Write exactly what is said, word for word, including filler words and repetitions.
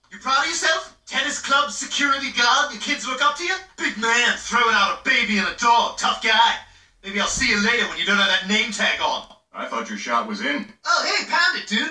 You proud of yourself? Tennis club, security guard, your kids look up to you? Big man throwing out a baby and a dog, tough guy. Maybe I'll see you later when you don't have that name tag on. I thought your shot was in. Oh, hey, pound it, dude.